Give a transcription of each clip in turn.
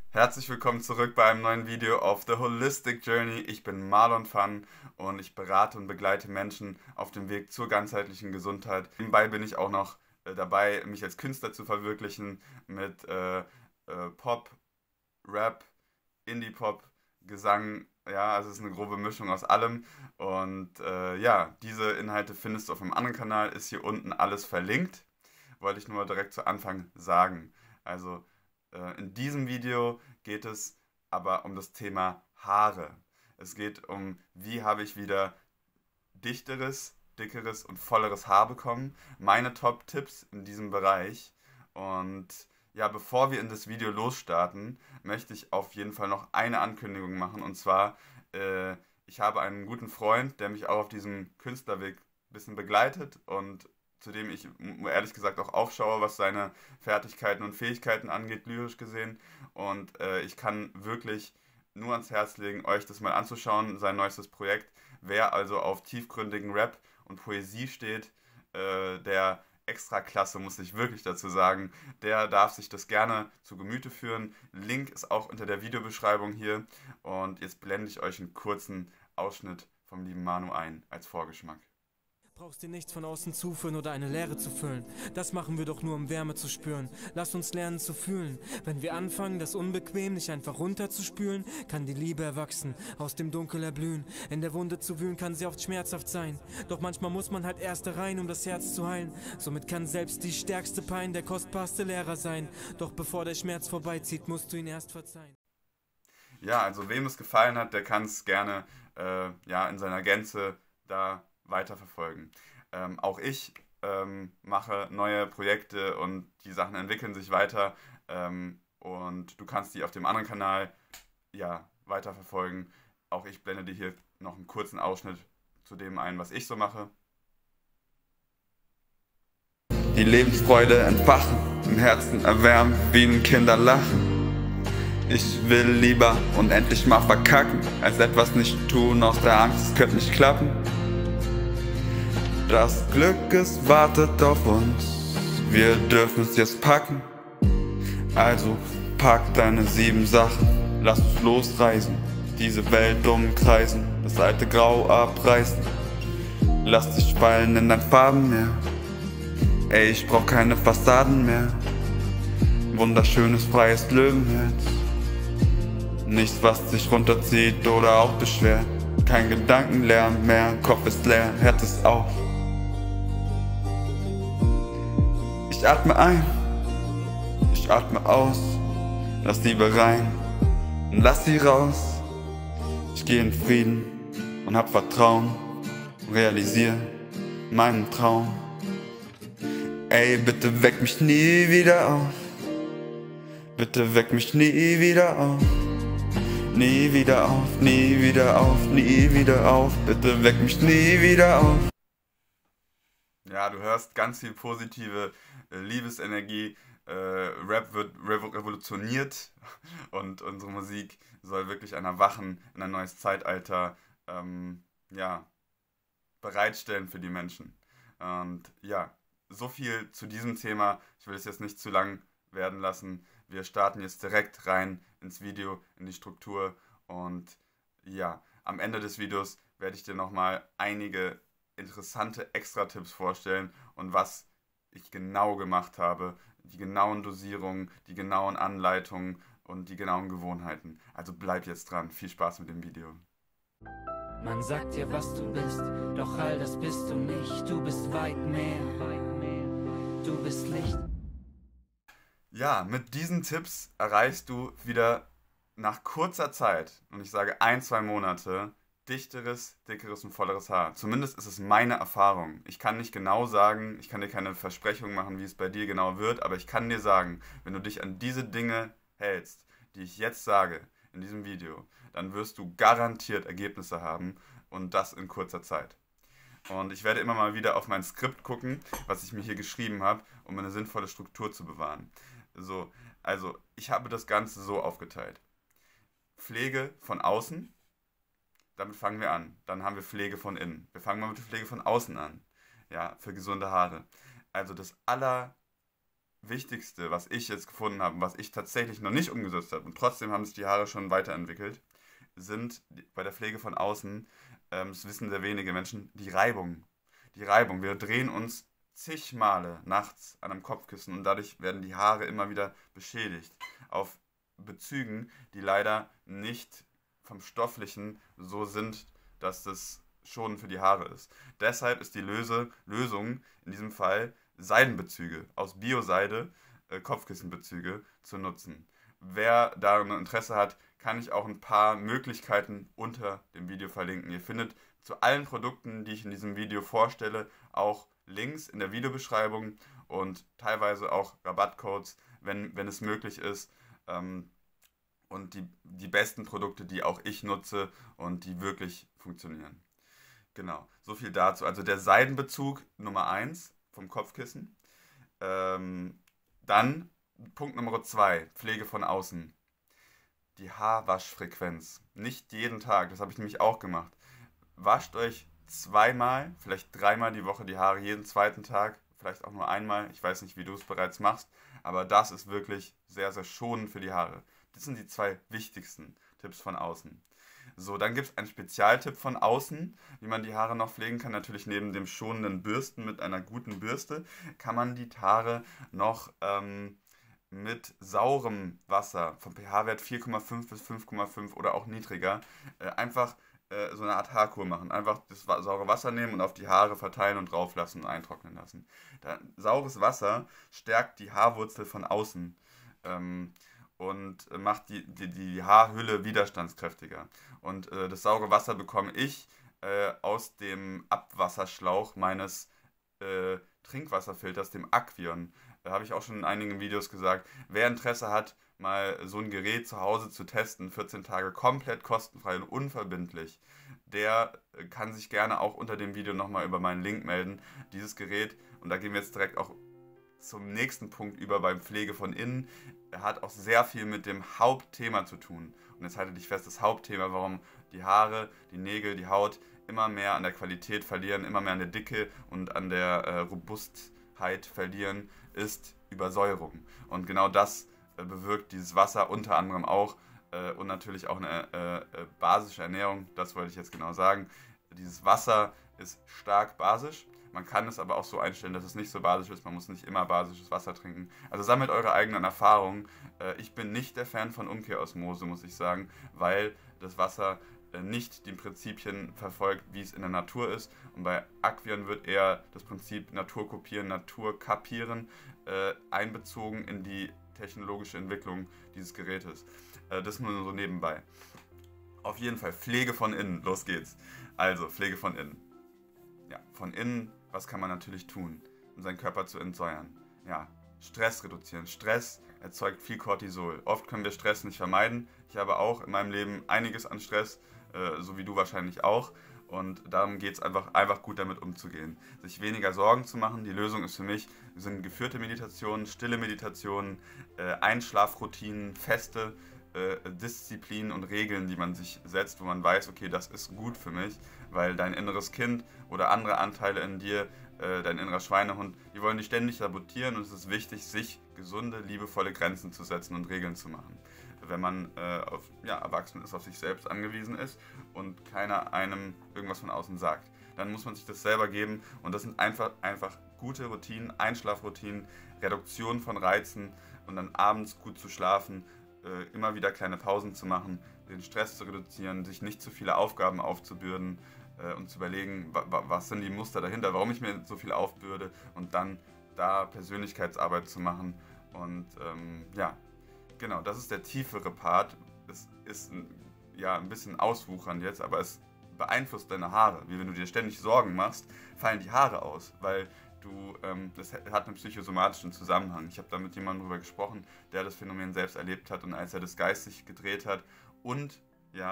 Herzlich willkommen zurück bei einem neuen Video auf The Holistic Journey. Ich bin Marlon Fan und ich berate und begleite Menschen auf dem Weg zur ganzheitlichen Gesundheit. Nebenbei bin ich auch noch dabei, mich als Künstler zu verwirklichen mit Pop, Rap, Indie-Pop, Gesang. Ja, also es ist eine grobe Mischung aus allem. Und ja, diese Inhalte findest du auf einem anderen Kanal, ist hier unten alles verlinkt. Wollte ich nur mal direkt zu Anfang sagen. Also in diesem Video geht es aber um das Thema Haare. Es geht um, wie habe ich wieder dichteres, dickeres und volleres Haar bekommen. Meine Top-Tipps in diesem Bereich. Und ja, bevor wir in das Video losstarten, möchte ich auf jeden Fall noch eine Ankündigung machen. Und zwar, ich habe einen guten Freund, der mich auch auf diesem Künstlerweg ein bisschen begleitet und zu dem ich ehrlich gesagt auch aufschaue, was seine Fertigkeiten und Fähigkeiten angeht, lyrisch gesehen. Und ich kann wirklich nur ans Herz legen, euch das mal anzuschauen, sein neuestes Projekt. Wer also auf tiefgründigen Rap und Poesie steht, der Extraklasse, muss ich wirklich dazu sagen, der darf sich das gerne zu Gemüte führen. Link ist auch unter der Videobeschreibung hier. Und jetzt blende ich euch einen kurzen Ausschnitt vom lieben Manu ein als Vorgeschmack. Brauchst dir nichts von außen zuführen oder eine Leere zu füllen. Das machen wir doch nur, um Wärme zu spüren. Lass uns lernen zu fühlen. Wenn wir anfangen, das Unbequem nicht einfach runterzuspülen, kann die Liebe erwachsen, aus dem Dunkel erblühen. In der Wunde zu wühlen kann sie oft schmerzhaft sein. Doch manchmal muss man halt erst da rein, um das Herz zu heilen. Somit kann selbst die stärkste Pein der kostbarste Lehrer sein. Doch bevor der Schmerz vorbeizieht, musst du ihn erst verzeihen. Ja, also wem es gefallen hat, der kann es gerne ja, in seiner Gänze da weiterverfolgen. Auch ich mache neue Projekte und die Sachen entwickeln sich weiter und du kannst die auf dem anderen Kanal ja, weiterverfolgen. Auch ich blende dir hier noch einen kurzen Ausschnitt zu dem ein, was ich so mache. Die Lebensfreude entfachen, im Herzen erwärmen, wie ein Kinderlachen. Ich will lieber unendlich mal verkacken, als etwas nicht tun aus der Angst, es könnte nicht klappen. Das Glück, es wartet auf uns, wir dürfen es jetzt packen. Also pack deine 7 Sachen, lass uns losreisen, diese Welt umkreisen, das alte Grau abreißen. Lass dich fallen in dein Farbenmeer, ey, ich brauch keine Fassaden mehr. Wunderschönes, freies Löwenherz, nichts, was dich runterzieht oder auch beschwert. Kein Gedankenlärm mehr, Kopf ist leer, Herz ist auf. Ich atme ein, ich atme aus, lass Liebe rein und lass sie raus. Ich gehe in Frieden und hab Vertrauen und realisiere meinen Traum. Ey, bitte weck mich nie wieder auf, bitte weck mich nie wieder auf. Nie wieder auf, nie wieder auf, nie wieder auf, bitte weck mich nie wieder auf. Ja, du hörst ganz viel positive Liebesenergie. Rap wird revolutioniert und unsere Musik soll wirklich ein Erwachen in ein neues Zeitalter ja, bereitstellen für die Menschen. Und ja, so viel zu diesem Thema. Ich will es jetzt nicht zu lang werden lassen. Wir starten jetzt direkt rein ins Video, in die Struktur. Und ja, am Ende des Videos werde ich dir nochmal einige interessante Extra-Tipps vorstellen und was ich genau gemacht habe, die genauen Dosierungen, die genauen Anleitungen und die genauen Gewohnheiten. Also bleib jetzt dran. Viel Spaß mit dem Video. Man sagt dir, was du bist, doch all das bist du nicht. Du bist weit mehr, du bist Licht. Ja, mit diesen Tipps erreichst du wieder nach kurzer Zeit, und ich sage 1, 2 Monate, dichteres, dickeres und volleres Haar. Zumindest ist es meine Erfahrung. Ich kann nicht genau sagen, ich kann dir keine Versprechung machen, wie es bei dir genau wird, aber ich kann dir sagen, wenn du dich an diese Dinge hältst, die ich jetzt sage in diesem Video, dann wirst du garantiert Ergebnisse haben und das in kurzer Zeit. Und ich werde immer mal wieder auf mein Skript gucken, was ich mir hier geschrieben habe, um eine sinnvolle Struktur zu bewahren. So, also ich habe das Ganze so aufgeteilt. Pflege von außen, damit fangen wir an. Dann haben wir Pflege von innen. Wir fangen mal mit der Pflege von außen an. Ja, für gesunde Haare. Also das Wichtigste, was ich jetzt gefunden habe, was ich tatsächlich noch nicht umgesetzt habe, und trotzdem haben sich die Haare schon weiterentwickelt, sind bei der Pflege von außen, das wissen sehr wenige Menschen, die Reibung. Die Reibung. Wir drehen uns zig Male nachts an einem Kopfkissen und dadurch werden die Haare immer wieder beschädigt. Auf Bezügen, die leider nicht vom Stofflichen so sind, dass das schonend für die Haare ist. Deshalb ist die Lösung in diesem Fall Seidenbezüge aus Bioseide, Kopfkissenbezüge zu nutzen. Wer daran Interesse hat, kann ich auch ein paar Möglichkeiten unter dem Video verlinken. Ihr findet zu allen Produkten, die ich in diesem Video vorstelle, auch Links in der Videobeschreibung und teilweise auch Rabattcodes, wenn es möglich ist. Und die besten Produkte, die auch ich nutze und die wirklich funktionieren. Genau, so viel dazu. Also der Seidenbezug Nummer 1 vom Kopfkissen. Dann Punkt Nummer 2, Pflege von außen. Die Haarwaschfrequenz. Nicht jeden Tag, das habe ich nämlich auch gemacht. Wascht euch zweimal, vielleicht dreimal die Woche die Haare, jeden zweiten Tag, vielleicht auch nur einmal. Ich weiß nicht, wie du es bereits machst, aber das ist wirklich sehr, sehr schonend für die Haare. Das sind die 2 wichtigsten Tipps von außen. So, dann gibt es einen Spezialtipp von außen, wie man die Haare noch pflegen kann. Natürlich neben dem schonenden Bürsten mit einer guten Bürste kann man die Haare noch mit saurem Wasser vom pH-Wert 4,5 bis 5,5 oder auch niedriger einfach so eine Art Haarkur machen. Einfach das saure Wasser nehmen und auf die Haare verteilen und drauf lassen und eintrocknen lassen. Saures Wasser stärkt die Haarwurzel von außen und macht die Haarhülle widerstandskräftiger. Und das saure Wasser bekomme ich aus dem Abwasserschlauch meines Trinkwasserfilters, dem Aquion. Da habe ich auch schon in einigen Videos gesagt, wer Interesse hat, mal so ein Gerät zu Hause zu testen, 14 Tage komplett kostenfrei und unverbindlich, der kann sich gerne auch unter dem Video nochmal über meinen Link melden. Dieses Gerät, und da gehen wir jetzt direkt auch zum nächsten Punkt über beim Pflege von innen, hat auch sehr viel mit dem Hauptthema zu tun. Und jetzt haltet dich fest, das Hauptthema, warum die Haare, die Nägel, die Haut immer mehr an der Qualität verlieren, immer mehr an der Dicke und an der Robustheit verlieren, ist Übersäuerung. Und genau das bewirkt dieses Wasser unter anderem auch und natürlich auch eine basische Ernährung, das wollte ich jetzt genau sagen. Dieses Wasser ist stark basisch, man kann es aber auch so einstellen, dass es nicht so basisch ist, man muss nicht immer basisches Wasser trinken. Also sammelt eure eigenen Erfahrungen. Ich bin nicht der Fan von Umkehrosmose, muss ich sagen, weil das Wasser nicht die Prinzipien verfolgt, wie es in der Natur ist. Und bei Aquion wird eher das Prinzip Natur kopieren, Natur kapieren einbezogen in die technologische Entwicklung dieses Gerätes. Das nur so nebenbei. Auf jeden Fall Pflege von innen. Los geht's. Also Pflege von innen. Ja, von innen, was kann man natürlich tun, um seinen Körper zu entsäuern? Ja, Stress reduzieren. Stress erzeugt viel Cortisol. Oft können wir Stress nicht vermeiden. Ich habe auch in meinem Leben einiges an Stress, so wie du wahrscheinlich auch. Und darum geht es einfach gut damit umzugehen. Sich weniger Sorgen zu machen. Die Lösung ist für mich, sind geführte Meditationen, stille Meditationen, Einschlafroutinen, feste Disziplinen und Regeln, die man sich setzt, wo man weiß, okay, das ist gut für mich, weil dein inneres Kind oder andere Anteile in dir, dein innerer Schweinehund, die wollen dich ständig sabotieren und es ist wichtig, sich gesunde, liebevolle Grenzen zu setzen und Regeln zu machen. Wenn man erwachsen ist, auf sich selbst angewiesen ist und keiner einem irgendwas von außen sagt. Dann muss man sich das selber geben und das sind einfach gute Routinen, Einschlafroutinen, Reduktion von Reizen und dann abends gut zu schlafen, immer wieder kleine Pausen zu machen, den Stress zu reduzieren, sich nicht zu viele Aufgaben aufzubürden und zu überlegen, was sind die Muster dahinter, warum ich mir so viel aufbürde und dann da Persönlichkeitsarbeit zu machen und genau, das ist der tiefere Part. Es ist ein bisschen auswuchernd jetzt, aber es beeinflusst deine Haare. Wie wenn du dir ständig Sorgen machst, fallen die Haare aus, weil das hat einen psychosomatischen Zusammenhang. Ich habe da mit jemandem drüber gesprochen, der das Phänomen selbst erlebt hat und als er das geistig gedreht hat und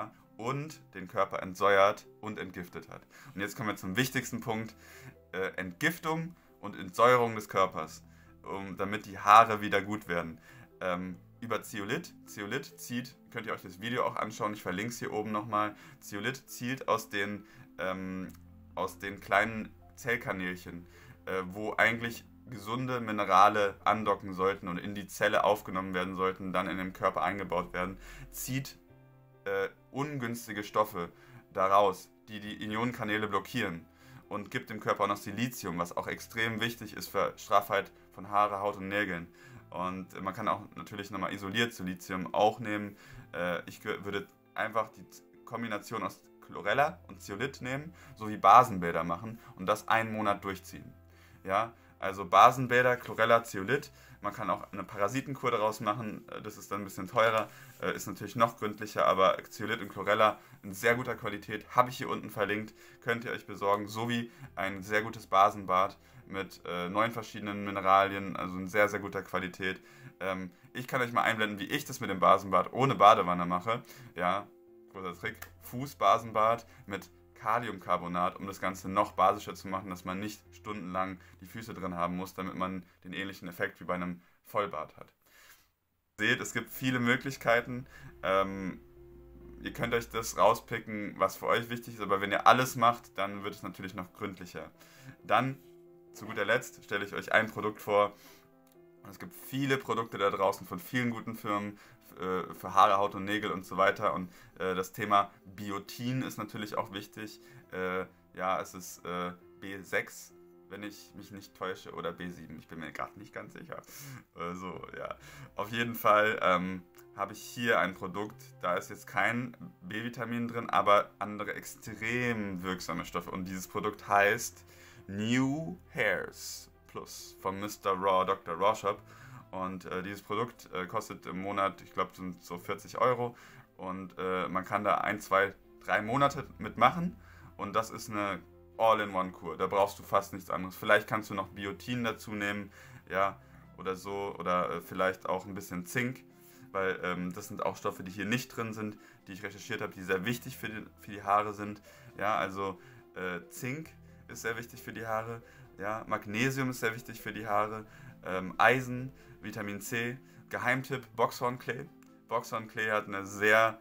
den Körper entsäuert und entgiftet hat. Und jetzt kommen wir zum wichtigsten Punkt, Entgiftung und Entsäuerung des Körpers, damit die Haare wieder gut werden. Über Zeolit. Zeolit zieht, könnt ihr euch das Video auch anschauen, ich verlinke es hier oben nochmal. Zeolit zielt aus den kleinen Zellkanälchen, wo eigentlich gesunde Minerale andocken sollten und in die Zelle aufgenommen werden sollten, dann in den Körper eingebaut werden, zieht ungünstige Stoffe daraus, die die Ionenkanäle blockieren und gibt dem Körper auch noch Silizium, was auch extrem wichtig ist für Straffheit von Haare, Haut und Nägeln. Und man kann auch natürlich nochmal isoliert Silizium auch nehmen. Ich würde einfach die Kombination aus Chlorella und Zeolit nehmen, sowie Basenbäder machen und das einen Monat durchziehen. Ja, also Basenbäder, Chlorella, Zeolit. Man kann auch eine Parasitenkur daraus machen, das ist dann ein bisschen teurer, ist natürlich noch gründlicher, aber Zeolit und Chlorella in sehr guter Qualität, habe ich hier unten verlinkt, könnt ihr euch besorgen, sowie ein sehr gutes Basenbad mit 9 verschiedenen Mineralien, also in sehr, sehr guter Qualität. Ich kann euch mal einblenden, wie ich das mit dem Basenbad ohne Badewanne mache. Ja, großer Trick, Fußbasenbad mit Kaliumcarbonat, um das Ganze noch basischer zu machen, dass man nicht stundenlang die Füße drin haben muss, damit man den ähnlichen Effekt wie bei einem Vollbad hat. Seht, es gibt viele Möglichkeiten. Ihr könnt euch das rauspicken, was für euch wichtig ist, aber wenn ihr alles macht, dann wird es natürlich noch gründlicher. Dann, zu guter Letzt, stelle ich euch ein Produkt vor. Es gibt viele Produkte da draußen von vielen guten Firmen für Haare, Haut und Nägel und so weiter. Und das Thema Biotin ist natürlich auch wichtig. Ja, es ist B6, wenn ich mich nicht täusche, oder B7. Ich bin mir gerade nicht ganz sicher. Ja. Auf jeden Fall habe ich hier ein Produkt, da ist jetzt kein B-Vitamin drin, aber andere extrem wirksame Stoffe. Und dieses Produkt heißt New Hairs Plus von Mr. Raw, Dr. Raw Shop. Und dieses Produkt kostet im Monat, ich glaube, sind so 40 Euro. Und man kann da 1, 2, 3 Monate mitmachen. Und das ist eine All-in-One-Kur. Da brauchst du fast nichts anderes. Vielleicht kannst du noch Biotin dazu nehmen, ja, oder so. Oder vielleicht auch ein bisschen Zink. Weil das sind auch Stoffe, die hier nicht drin sind, die ich recherchiert habe, die sehr wichtig für die Haare sind. Ja, also Zink ist sehr wichtig für die Haare. Ja, Magnesium ist sehr wichtig für die Haare. Eisen, Vitamin C, Geheimtipp, Boxhornklee. Boxhornklee hat eine sehr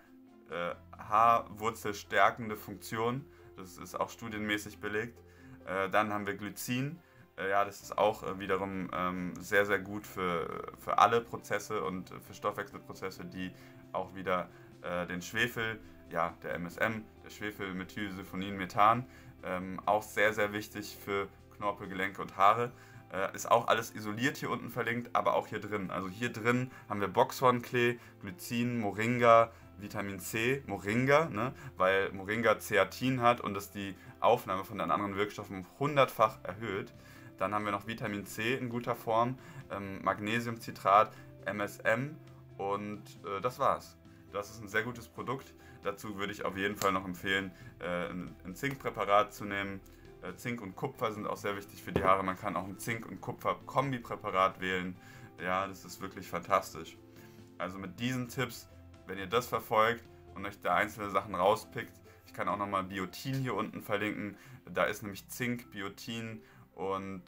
haarwurzelstärkende Funktion. Das ist auch studienmäßig belegt. Dann haben wir Glycin. Ja, das ist auch wiederum sehr, sehr gut für alle Prozesse und für Stoffwechselprozesse, die auch wieder den Schwefel, ja, der MSM, der Schwefelmethylsulfonin-Methan, auch sehr, sehr wichtig für Knorpel, Gelenke und Haare. Ist auch alles isoliert hier unten verlinkt, aber auch hier drin. Also hier drin haben wir Boxhornklee, Glycin, Moringa, Vitamin C, Moringa, ne, weil Moringa Zeatin hat und das die Aufnahme von den anderen Wirkstoffen 100-fach erhöht. Dann haben wir noch Vitamin C in guter Form, Magnesiumcitrat, MSM und das war's. Das ist ein sehr gutes Produkt. Dazu würde ich auf jeden Fall noch empfehlen, ein Zinkpräparat zu nehmen. Zink und Kupfer sind auch sehr wichtig für die Haare. Man kann auch ein Zink- und Kupfer-Kombipräparat wählen. Ja, das ist wirklich fantastisch. Also mit diesen Tipps, wenn ihr das verfolgt und euch da einzelne Sachen rauspickt, ich kann auch nochmal Biotin hier unten verlinken. Da ist nämlich Zink, Biotin und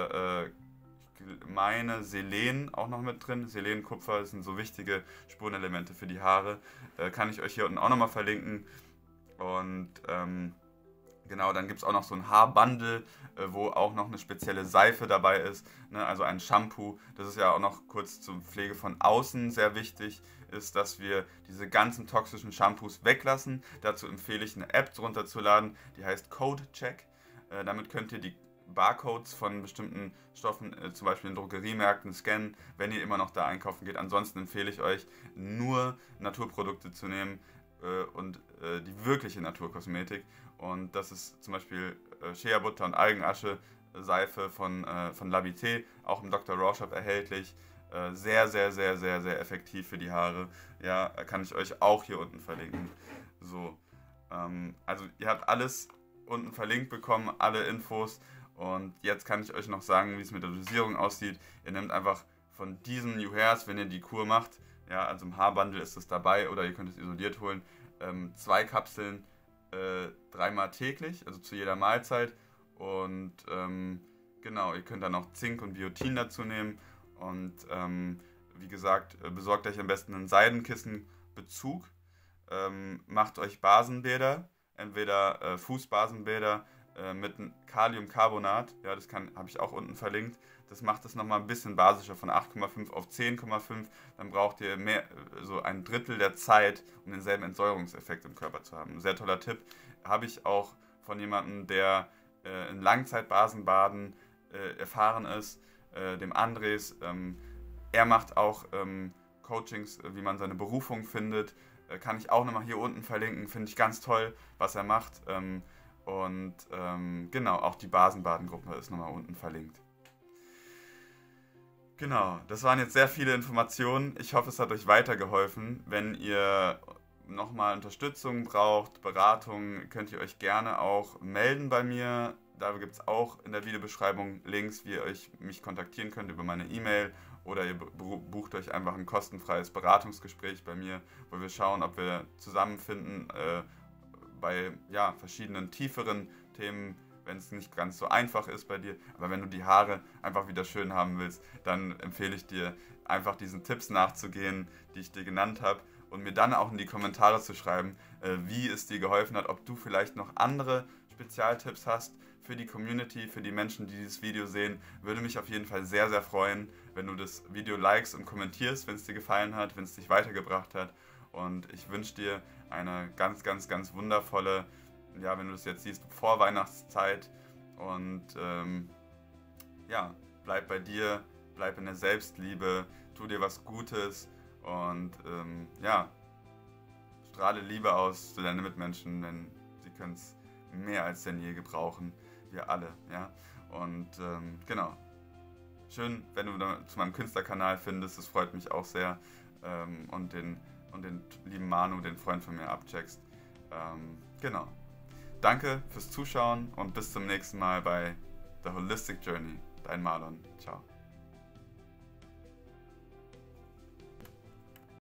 ich meine Selen auch noch mit drin. Selen, Kupfer, das sind so wichtige Spurenelemente für die Haare. Kann ich euch hier unten auch nochmal verlinken. Und genau, dann gibt es auch noch so ein Haarbundle, wo auch noch eine spezielle Seife dabei ist, ne? Also ein Shampoo. Das ist ja auch noch kurz zur Pflege von außen sehr wichtig, ist, dass wir diese ganzen toxischen Shampoos weglassen. Dazu empfehle ich eine App runterzuladen, die heißt CodeCheck. Damit könnt ihr die Barcodes von bestimmten Stoffen, zum Beispiel in Drogeriemärkten, scannen, wenn ihr immer noch da einkaufen geht. Ansonsten empfehle ich euch, nur Naturprodukte zu nehmen und die wirkliche Naturkosmetik. Und das ist zum Beispiel Shea-Butter und Algenasche, Seife von Labité, auch im Dr. Raw Shop erhältlich. Sehr, sehr, sehr, sehr, sehr effektiv für die Haare. Ja, kann ich euch auch hier unten verlinken. So, also ihr habt alles unten verlinkt bekommen, alle Infos. Und jetzt kann ich euch noch sagen, wie es mit der Dosierung aussieht. Ihr nehmt einfach von diesen New Hairs, wenn ihr die Kur macht, ja, also im Haarbundle ist es dabei oder ihr könnt es isoliert holen, 2 Kapseln 3-mal täglich, also zu jeder Mahlzeit. Und genau, ihr könnt dann auch Zink und Biotin dazu nehmen. Und wie gesagt, besorgt euch am besten einen Seidenkissenbezug. Macht euch Basenbäder, entweder Fußbasenbäder mit Kaliumcarbonat. Ja, das habe ich auch unten verlinkt. Das macht es nochmal ein bisschen basischer, von 8,5 auf 10,5. Dann braucht ihr mehr, so ein Drittel der Zeit, um denselben Entsäuerungseffekt im Körper zu haben. Ein sehr toller Tipp. Habe ich auch von jemandem, der in Langzeitbasenbaden erfahren ist, dem Andres. Er macht auch Coachings, wie man seine Berufung findet. Kann ich auch nochmal hier unten verlinken. Finde ich ganz toll, was er macht. Genau, auch die Basenbadengruppe ist nochmal unten verlinkt. Genau, das waren jetzt sehr viele Informationen. Ich hoffe, es hat euch weitergeholfen. Wenn ihr nochmal Unterstützung braucht, Beratung, könnt ihr euch gerne auch melden bei mir. Da gibt es auch in der Videobeschreibung Links, wie ihr mich kontaktieren könnt über meine E-Mail, oder ihr bucht euch einfach ein kostenfreies Beratungsgespräch bei mir, wo wir schauen, ob wir zusammenfinden bei verschiedenen tieferen Themen, wenn es nicht ganz so einfach ist bei dir. Aber wenn du die Haare einfach wieder schön haben willst, dann empfehle ich dir, einfach diesen Tipps nachzugehen, die ich dir genannt habe, und mir dann auch in die Kommentare zu schreiben, wie es dir geholfen hat, ob du vielleicht noch andere Spezialtipps hast für die Community, für die Menschen, die dieses Video sehen. Würde mich auf jeden Fall sehr, sehr freuen, wenn du das Video likest und kommentierst, wenn es dir gefallen hat, wenn es dich weitergebracht hat. Und ich wünsche dir eine ganz, ganz, ganz wundervolle, wenn du das jetzt siehst, Vorweihnachtszeit. Und bleib bei dir, bleib in der Selbstliebe, tu dir was Gutes und strahle Liebe aus zu deinen Mitmenschen, denn sie können es mehr als denn je gebrauchen. Wir alle, ja. Und genau. Schön, wenn du zu meinem Künstlerkanal findest, das freut mich auch sehr. Und den lieben Manu, den Freund von mir, abcheckst. Genau. Danke fürs Zuschauen und bis zum nächsten Mal bei The Holistic Journey. Dein Marlon. Ciao.